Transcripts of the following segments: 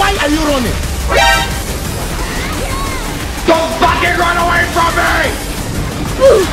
Why are you running? Don't fucking run away from me!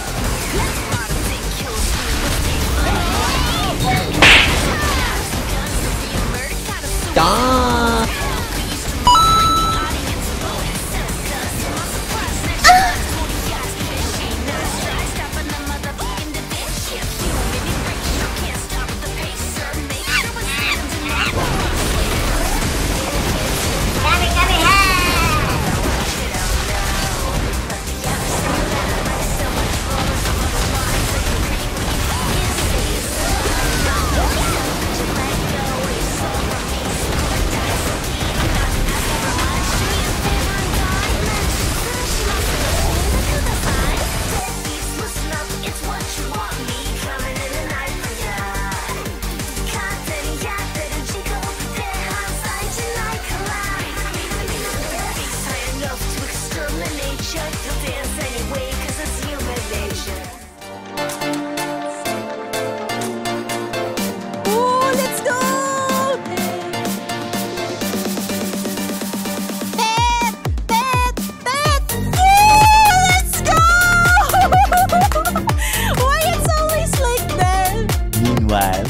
Meanwhile,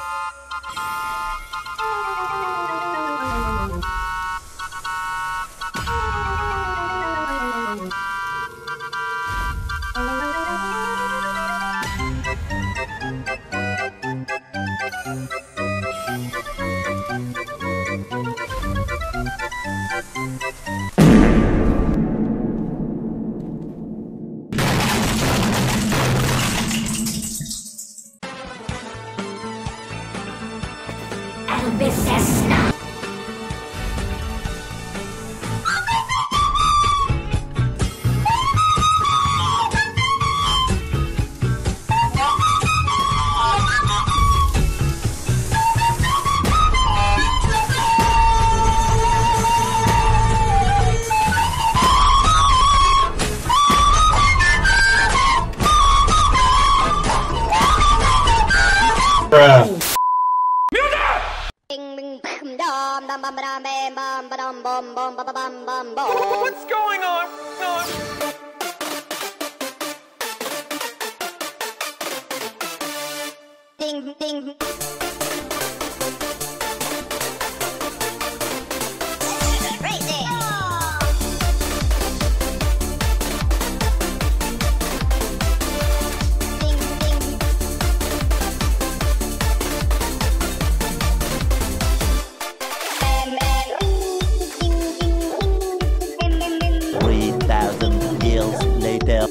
What's going on? Ding ding. Crazy. Ding ding. 3,000 years later.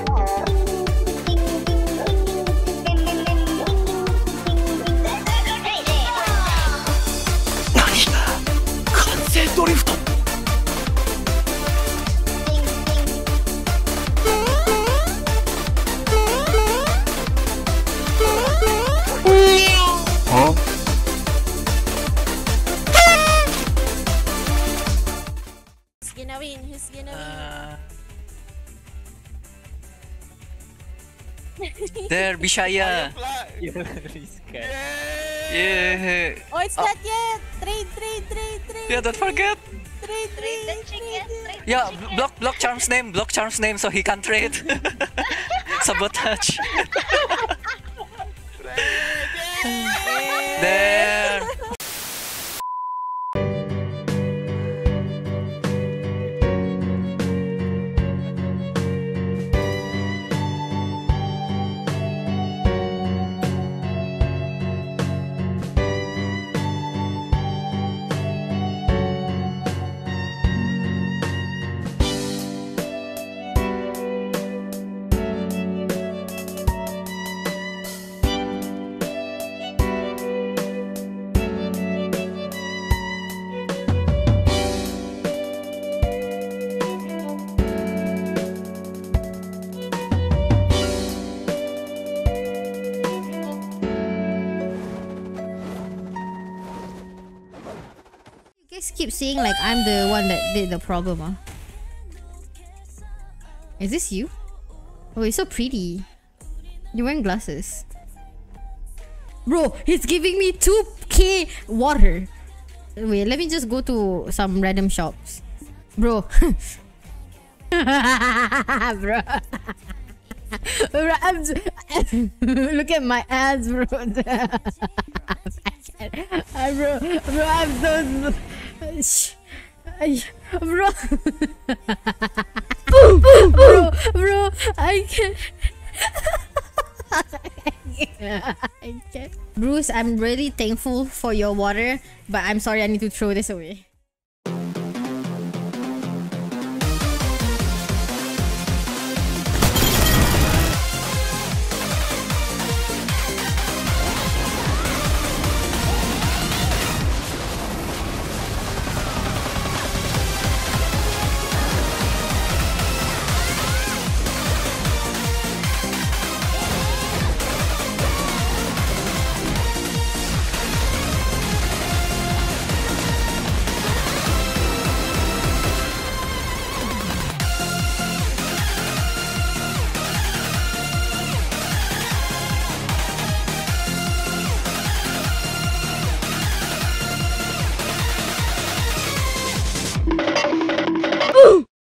Huh? Who's gonna win? Who's gonna win? There, Bishaya. Yeah. Oh, it's not yet. Trade. Yeah, don't forget. Trade. Yeah, block Charm's name so he can trade. Sabotage. There. You guys keep saying like I'm the one that did the problem, huh? Is this you? Oh, it's so pretty. You're wearing glasses. Bro, he's giving me 2k water. Wait, let me just go to some random shops. Bro. Bro. Bro, look at my ads, bro. Bro, I'm so... Bro. Bro, I can't. I can't. Bruce, I'm really thankful for your water, but I'm sorry, I need to throw this away.